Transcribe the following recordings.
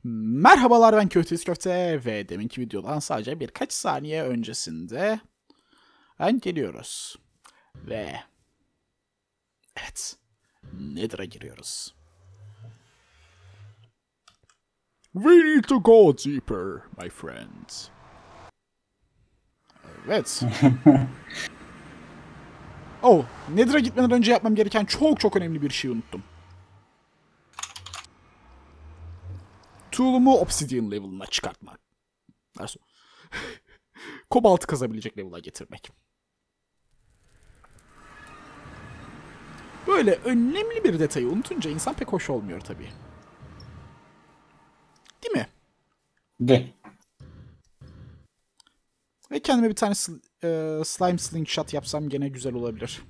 Merhabalar, ben Köfteyiz Köfte ve deminki videodan sadece birkaç saniye öncesinde geliyoruz. Ve evet, Nether'a giriyoruz. We need to go deeper, my friends. Evet. Oh, Nether'a gitmeden önce yapmam gereken çok önemli bir şey unuttum. Tool'umu Obsidian level'ına çıkartmak. Kobalt kazabilecek level'a getirmek. Böyle önemli bir detayı unutunca insan pek hoş olmuyor tabii. Değil mi? De. Ve kendime bir tane slime slingshot yapsam gene güzel olabilir.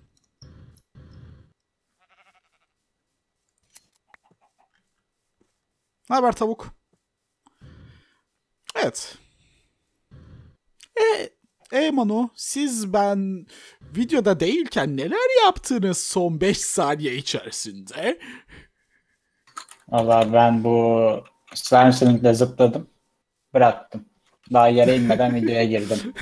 Ne haber tavuk? Evet. Manu, siz ben videoda değilken neler yaptınız son 5 saniye içerisinde? Valla ben bu slime sling'le zıpladım. Bıraktım. Daha yere inmeden videoya girdim.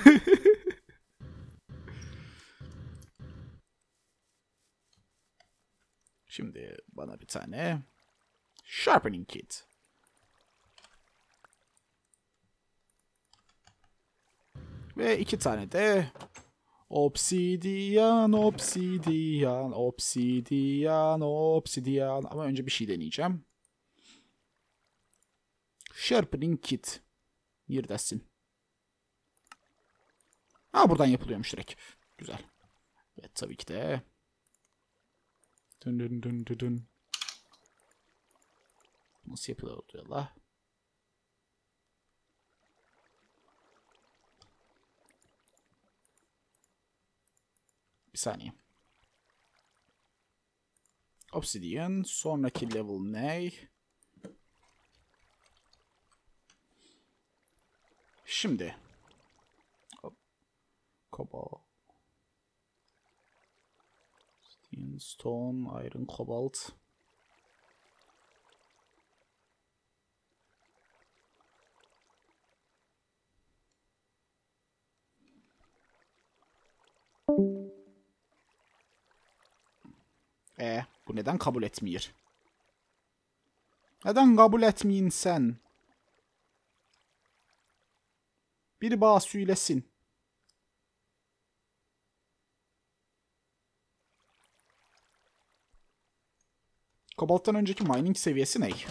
Şimdi bana bir tane sharpening kit. Ve 2 tane de obsidian. Ama önce bir şey deneyeceğim. Sharpening kit. Neredesin? Ha, buradan yapılıyormuş direkt. Güzel. Evet, tabii ki de. Dün dün dün dün dün. Nasıl yapılıyor la? Bir saniye. Obsidian. Sonraki level ne? Şimdi. Cobalt. Stone, iron, cobalt. Bu neden kabul etmiyor? Neden kabul etmeyin sen? Biri bana söylesin. Kobalt'tan önceki mining seviyesi ne?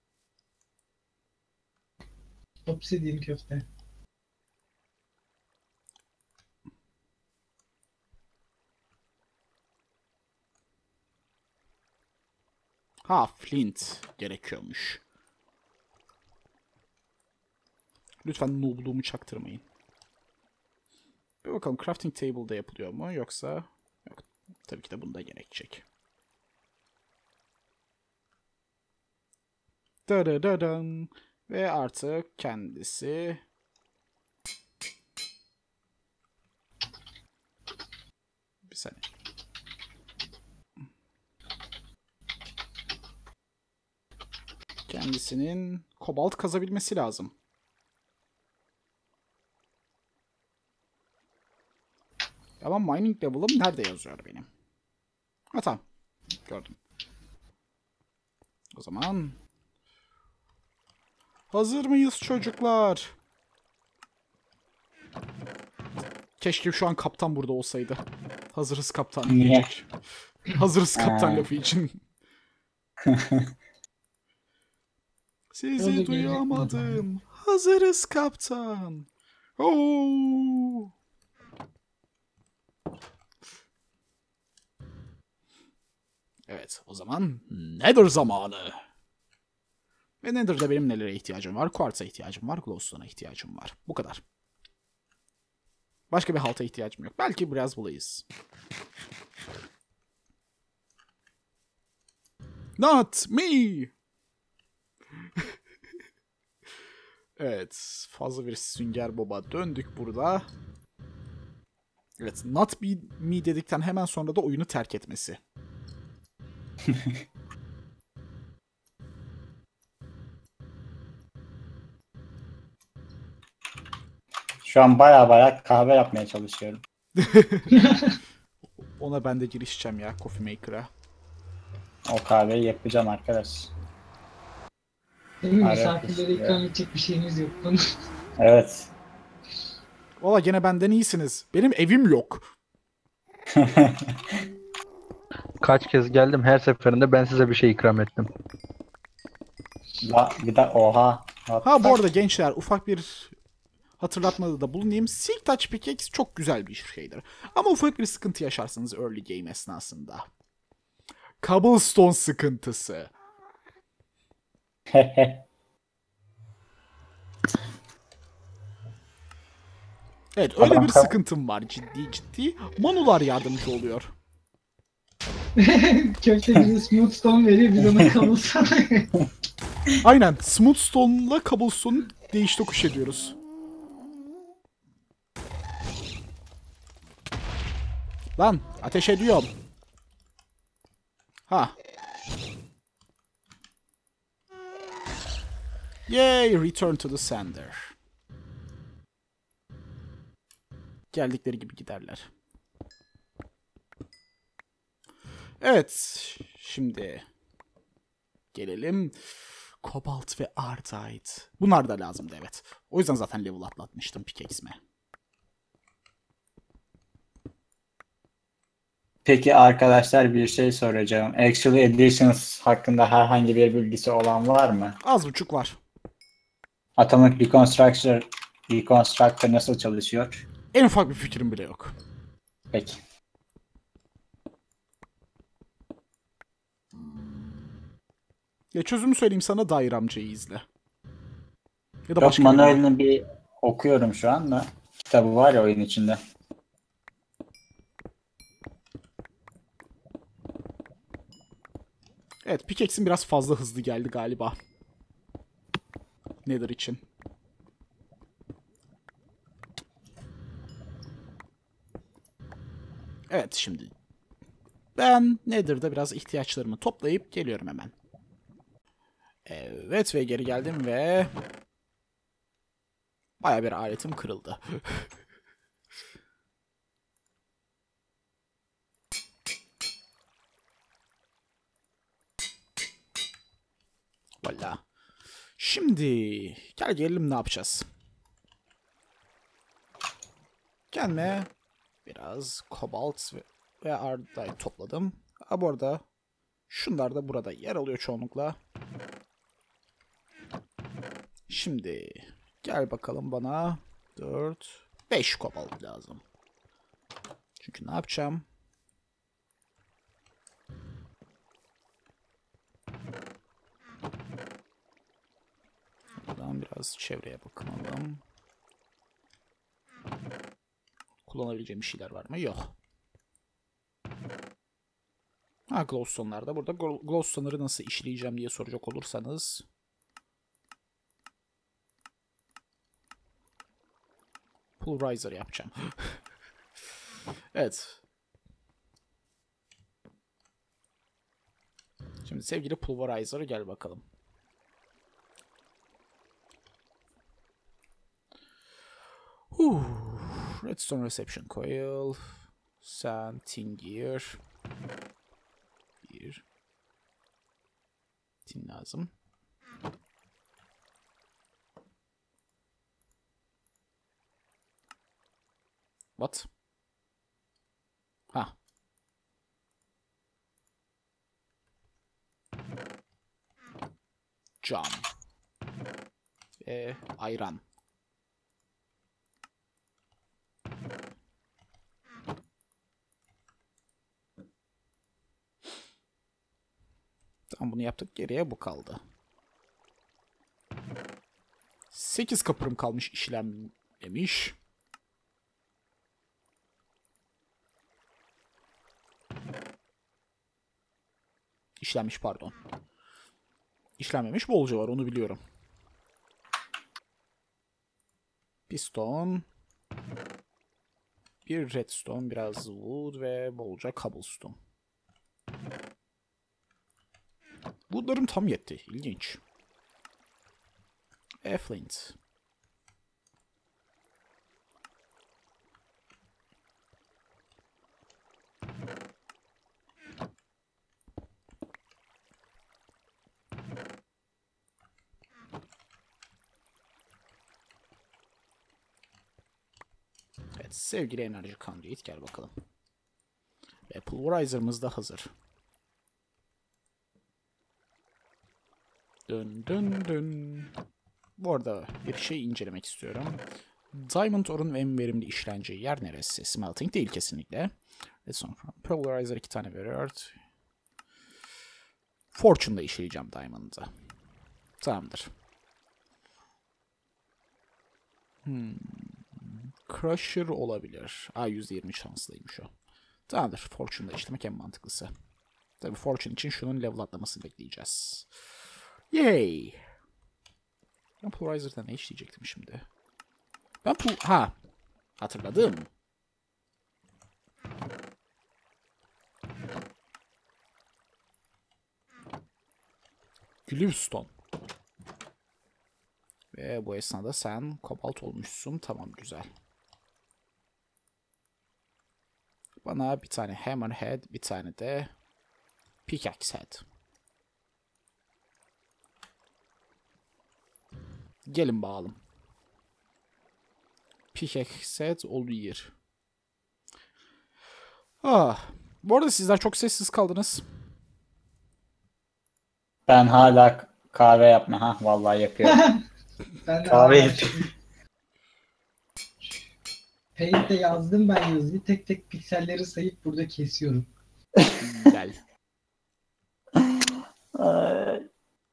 Obsidian köfte. Ha, flint gerekiyormuş. Lütfen noob'luğumu çaktırmayın. Bir bakalım crafting table'da yapılıyor mu yoksa... Yok, tabii ki de bunda gerekecek. Dadadadan. Ve artık kendisi... Bir saniye. Kendisinin kobalt kazabilmesi lazım. Ama mining level'ım nerede yazıyor benim? Ha, tamam. Gördüm. O zaman... Hazır mıyız çocuklar? Keşke şu an kaptan burada olsaydı. Hazırız kaptan diyecek. Hazırız kaptan lafı için. Sizi duyamadım. Hazırız kaptan. Oo. Evet, o zaman Nether zamanı. Ve Nether'da benim nelere ihtiyacım var? Quartz'a ihtiyacım var, glowstone'a ihtiyacım var. Bu kadar. Başka bir halta ihtiyacım yok. Belki biraz bulayız. Not me. Evet, fazla bir sünger boba döndük burada. Evet, not me dedikten hemen sonra da oyunu terk etmesi. Şu an baya kahve yapmaya çalışıyorum. Ona ben de girişeceğim ya, Coffee Maker'a. O kahveyi yapacağım arkadaş. Değil mi? Ara Misafirlere yapıyorsun ikram ya. edecek bir şeyiniz yok. Bunu. Evet. Valla gene benden iyisiniz. Benim evim yok. Kaç kez geldim, her seferinde ben size bir şey ikram ettim. Bir de oha. Ha bu arada gençler, ufak bir hatırlatmada da bulunayım. Silk Touch Pickaxe çok güzel bir şeydir. Ama ufak bir sıkıntı yaşarsınız early game esnasında. Cobblestone sıkıntısı. Evet, öyle Adam bir sıkıntım var ciddi. Manular yardımcı oluyor. Köfte bize smooth stone veriyor. Biz ona kalırsa. Aynen, Smooth Stone'la Cobblestone'u değiş tokuş ediyoruz. Lan ateş ediyorum. Ha. Yay, return to the sender. Geldikleri gibi giderler. Evet, şimdi gelelim. Kobalt ve Ardite. Bunlar da lazımdı, evet. O yüzden zaten level atlatmıştım pickaxe'ime. Peki arkadaşlar bir şey soracağım. Actually Editions hakkında herhangi bir bilgisi olan var mı? Az buçuk var. Atomic Reconstructor nasıl çalışıyor? En ufak bir fikrim bile yok. Peki. Ya çözümü söyleyeyim sana, Dair amcayı izle. Ya da Yok, başka birini. manuelini bir okuyorum şu anda. Kitabı var ya oyun içinde. Evet, pickaxe'im biraz fazla hızlı geldi galiba. Nether için. Evet, şimdi ben Nether'da biraz ihtiyaçlarımı toplayıp geliyorum hemen. Evet ve geri geldim ve baya bir aletim kırıldı. Valla. Şimdi gel gelelim, ne yapacağız? Kendime biraz kobalt ve ardite topladım. Ha, bu arada şunlar da burada yer alıyor çoğunlukla. Şimdi gel bakalım, bana 4, 5 kobalt lazım. Çünkü ne yapacağım? Buradan biraz çevreye bakalım. Kullanabileceğim bir şeyler var mı? Yok. Ha, glowstone'lar burada. Glowstone'ları nasıl işleyeceğim diye soracak olursanız. Pulverizer yapacağım. Evet. Şimdi sevgili Pulverizer, gel bakalım. Redstone Reception Coil. Sand, Tin Gear. Bir. Tin lazım. What? Ha. Cam. Ve ayran. Tamam, bunu yaptık. Geriye bu kaldı. 8 kapırım kalmış işlenmemiş. İşlenmiş, pardon. İşlenmemiş bolca var, onu biliyorum. Piston. Bir redstone, biraz wood ve bolca cobblestone. Woodlarım tam yetti. İlginç. Flint. Evet, sevgili enerji conduit gel bakalım. Ve pulverizer'ımız da hazır. Dön dön dön. Bu arada bir şey incelemek istiyorum. Diamond ore'un en verimli işleneceği yer neresi? Smelting değil kesinlikle. Pulverizer 2 tane veriyor. Fortune'da işleyeceğim Diamond'ı. Tamamdır. Crusher olabilir. %20 şanslıymış o. Tamamdır. Fortune'da işlemek en mantıklısı. Tabii Fortune için şunun level atlamasını bekleyeceğiz. Yay! Ben Pulverizer'da ne işleyecektim şimdi? Hatırladım. Glowstone. Ve bu esnada sen kobalt olmuşsun. Tamam, güzel. Bana bir tane hammerhead, bir tane de pickaxe head. Gelin bakalım. Pickaxe head oluyor. Bu arada sizler çok sessiz kaldınız. Ben hala kahve yapma. Ha vallahi yapıyorum. Ben de Kahve hala yapıyorum. Paint'te yazdım ben yazıyı. Tek tek pikselleri sayıp burada kesiyorum. Güzel. Ay.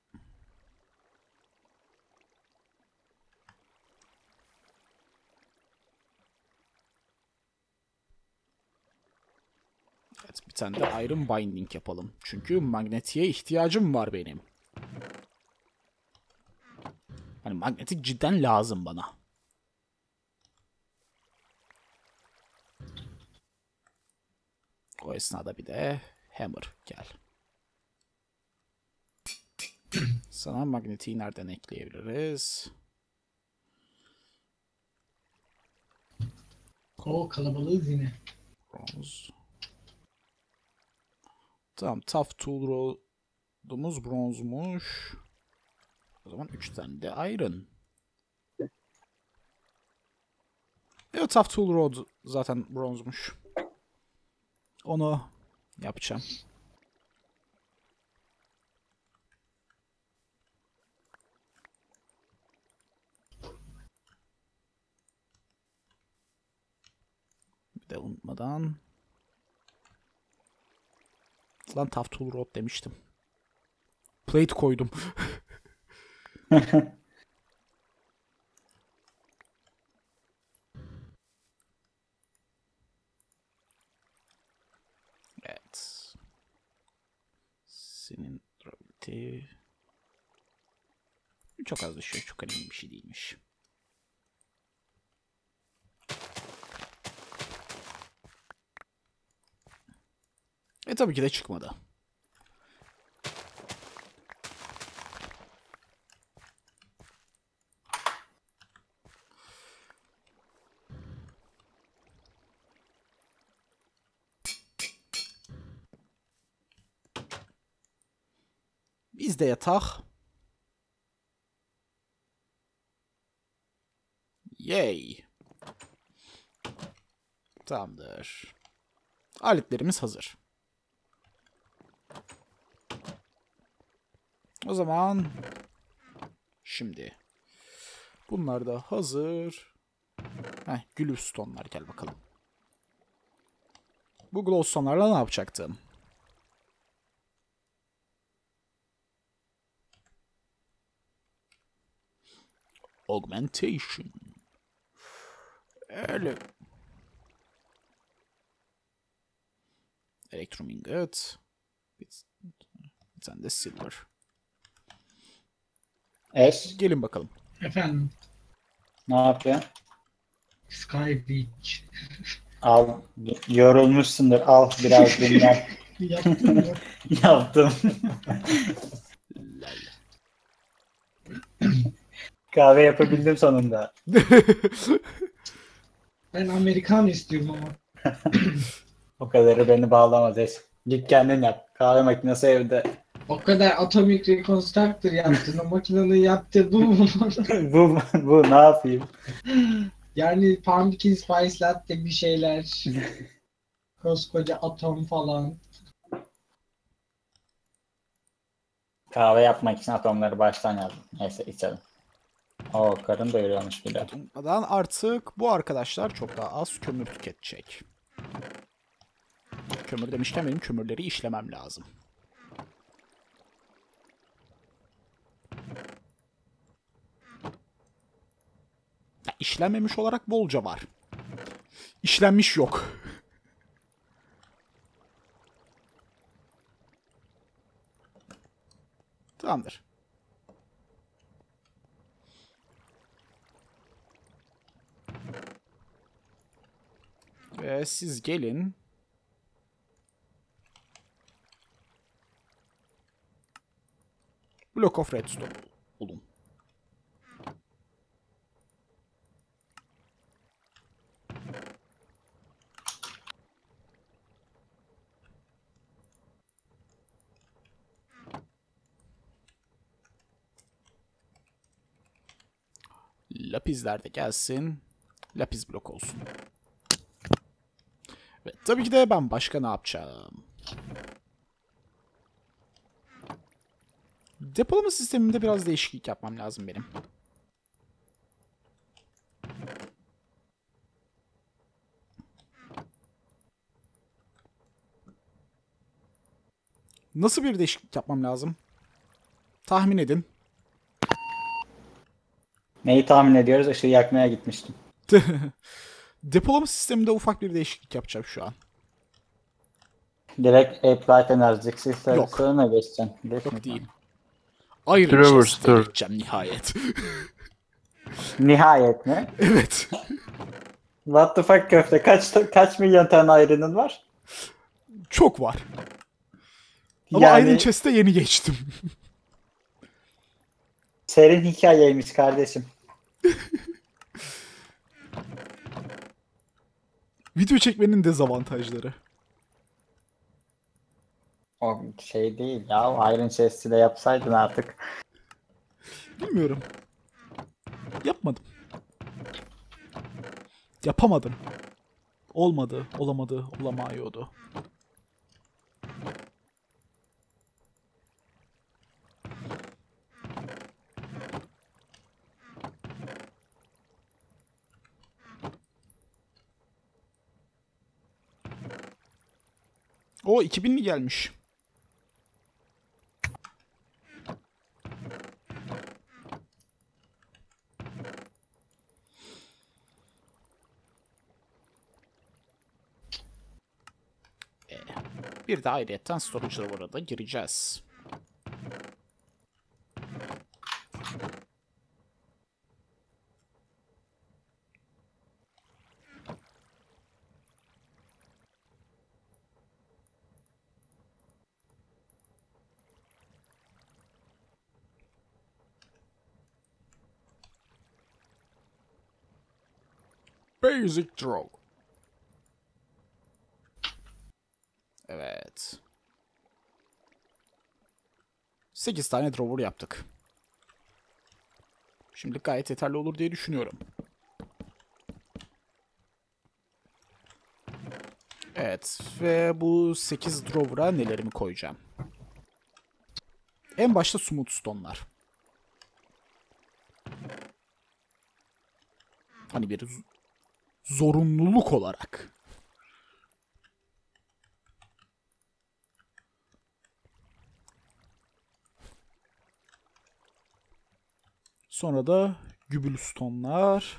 Evet, bir tane de Iron Binding yapalım. Çünkü magnetiğe ihtiyacım var benim. Hani magnetik cidden lazım bana. O esnada bir de Hammer gel. Sana magnetiği nereden ekleyebiliriz? O kalabalığız yine. Bronz. Tamam, Tough Tool Rod'umuz bronzmuş. O zaman 3 tane de Iron. Evet, Tough Tool Rod zaten bronzmuş. Onu yapacağım. Bir de unutmadan. Lan Tough Tool Rod demiştim. Plate koydum. Evet. Senin durability çok az düşüyor. Çok önemli bir şey değilmiş. Tabii ki de çıkmadı. Biz de yatak. Yay. Tamamdır. Aletlerimiz hazır. O zaman şimdi bunlar da hazır. Glowstone'lar gel bakalım. Bu glowstone'larla ne yapacaktım? Augmentation. Öyle. Electromingot. Bir tane de silver. Gelin bakalım. Efendim. Ne yapıyorsun? Sky Beach. Al. Yorulmuşsundur. Al biraz dinlen. Yaptın mı? Yaptım. Kahve yapabildim sonunda. Ben Amerikan istiyorum ama. O kadarı beni bağlamaz. Git kendin yap. Kahve makinesi evde. O kadar Atomic Reconstructor yaptın. O makinenin yaptığı bu mu? bu ne yapayım? Yani pumpkin spice latte bir şeyler. Koskoca atom falan. Kahve yapmak için atomları baştan yazdım. Neyse içelim. Oo, karın doyuruyormuş bir de. Unutmadan artık bu arkadaşlar çok daha az kömür tüketecek. Kömür demişken benim kömürleri işlemem lazım. Ya, işlenmemiş olarak bolca var. İşlenmiş yok. Tamamdır. Ve siz gelin. Block of Redstone bulun. Lapizler de gelsin. Lapis blok olsun. Ve tabii ki de ben başka ne yapacağım? Depolama sistemimde biraz değişiklik yapmam lazım benim. Nasıl bir değişiklik yapmam lazım? Tahmin edin. Neyi tahmin ediyoruz? Işığı yakmaya gitmiştim. Depolama sisteminde ufak bir değişiklik yapacağım şu an. Direkt Applied Energy Yok. System'e geçeceksin. Yok değil. Iron Trevor Chest'e Stir. gideceğim nihayet. Nihayet mi? Evet. What the fuck köfte? Kaç milyon tane ayrının var? Çok var. Ama Yani Iron Chest'e yeni geçtim. serin hikayeymiş kardeşim. Video çekmenin dezavantajları. O şey değil ya. Iron Chest'i de yapsaydın artık. Bilmiyorum. Yapmadım. Yapamadım. Olmadı, olamadı, olamıyordu. O 2000'li gelmiş. Bir de ayrıyetten storage'lara burada gireceğiz. Basic draw. Evet. 8 tane drawer yaptık. Şimdi gayet yeterli olur diye düşünüyorum. Evet ve bu 8 drawer'a nelerimi koyacağım? En başta smooth stone'lar. Hani bir zorunluluk olarak. Sonra da gübül stone'lar.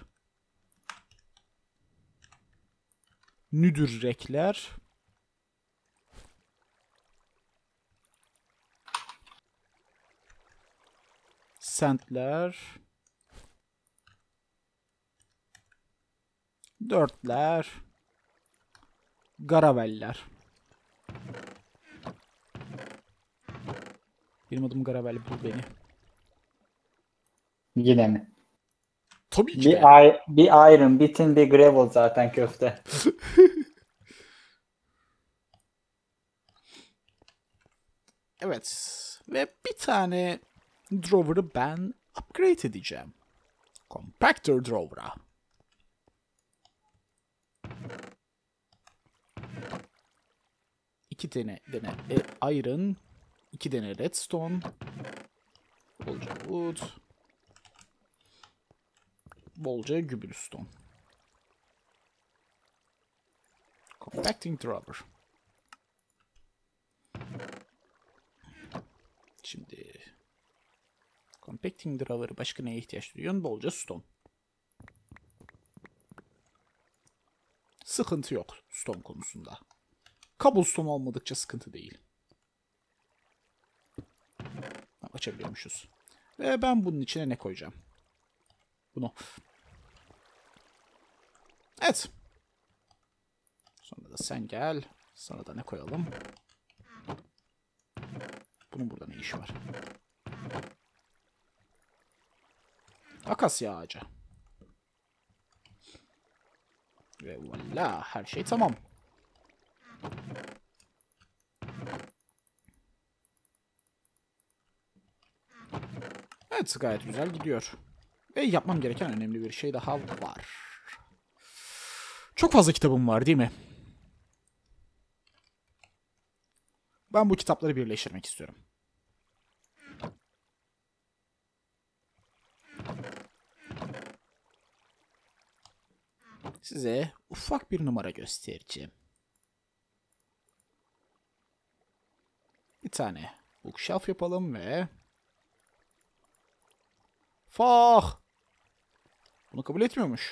Nüdürrekler. Sentler. Dörtler. Garaveller. Benim adım Garavel, bul beni. Yine mi? Tabii ki de. Bir iron, bir tin, bir gravel zaten köfte. Evet. Ve bir tane drawer'ı ben upgrade edeceğim. Compactor drawer'a. 2 tane iron, 2 tane redstone, bolca wood, bolca cobblestone. Compacting rubber. Şimdi compacting rubber başka neye ihtiyaç duyuyorsun? Bolca stone. Sıkıntı yok stone konusunda. Cobblestone olmadıkça sıkıntı değil. Açabiliyormuşuz. Ve ben bunun içine ne koyacağım? Bunu. Evet. Sonra da sen gel. Sana da ne koyalım? Bunun burada ne işi var? Akasya ağacı. Ve voila, her şey tamam. Evet, gayet güzel gidiyor. Ve yapmam gereken önemli bir şey daha var. Çok fazla kitabım var değil mi? Ben bu kitapları birleştirmek istiyorum. Size ufak bir numara göstereceğim. Bir tane bookshelf yapalım ve... Fah! Bunu kabul etmiyormuş.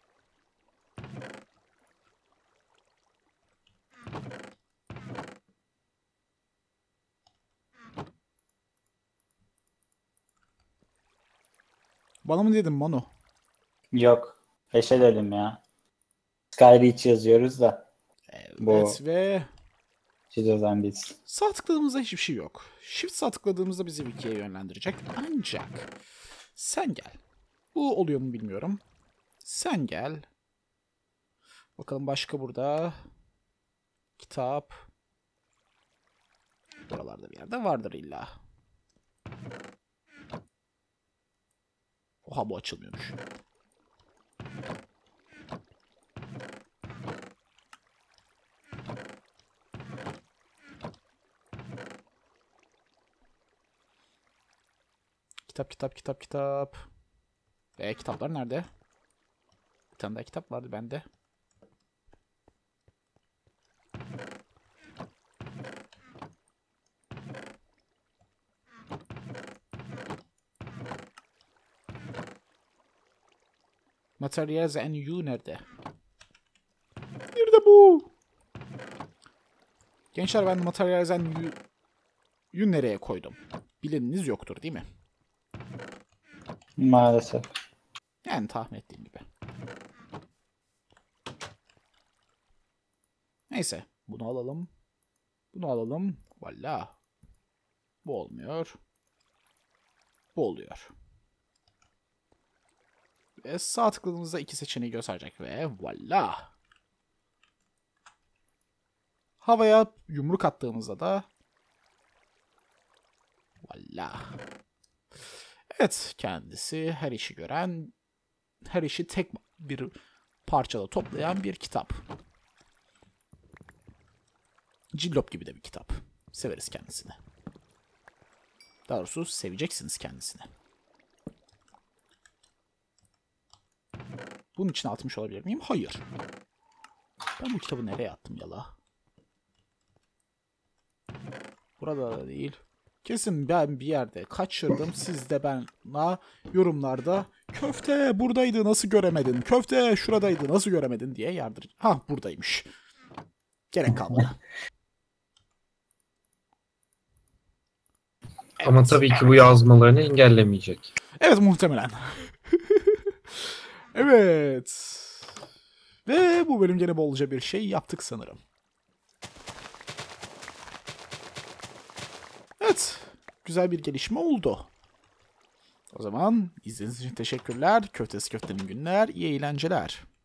Bana mı dedin Manu? Yok. Eşe dedim ya. Skyreach yazıyoruz da. Evet Bu ve... çizodan biz. Sağ tıkladığımızda hiçbir şey yok. Shift sağ tıkladığımızda bizi wiki'ye yönlendirecek. Ancak sen gel. Bu oluyor mu bilmiyorum. Sen gel. Bakalım başka burada. Kitap. Buralarda bir yerde vardır illa. Oha bu açılmıyormuş. Kitap. Kitaplar nerede? Bir tane daha kitap vardı bende. Materials and you nerede? Nerede bu? Gençler ben Materials and you nereye koydum? Bileniniz yoktur değil mi? Maalesef. Yani tahmin ettiğim gibi. Neyse. Bunu alalım. Bunu alalım. Valla. Bu olmuyor. Bu oluyor. Ve sağ tıkladığımızda 2 seçeneği gösterecek ve valla. Havaya yumruk attığımızda da valla. Evet, kendisi her işi gören, her işi tek bir parçada toplayan bir kitap. Cillop gibi de bir kitap. Severiz kendisini. Daha doğrusu seveceksiniz kendisini. Bunun için atmış olabilir miyim? Hayır. Ben bu kitabı nereye attım yala? Burada da değil. Kesin ben bir yerde kaçırdım. Siz de bana yorumlarda köfte buradaydı nasıl göremedin? Köfte şuradaydı nasıl göremedin diye yardır. Ha buradaymış. Gerek kalmadı. Ama tabii ki bu yazmalarını engellemeyecek. Evet muhtemelen. Evet. Ve bu bölüm gene bolca bir şey yaptık sanırım. Evet. Güzel bir gelişme oldu. O zaman izlediğiniz için teşekkürler. Köftesi köftenin günler. İyi eğlenceler.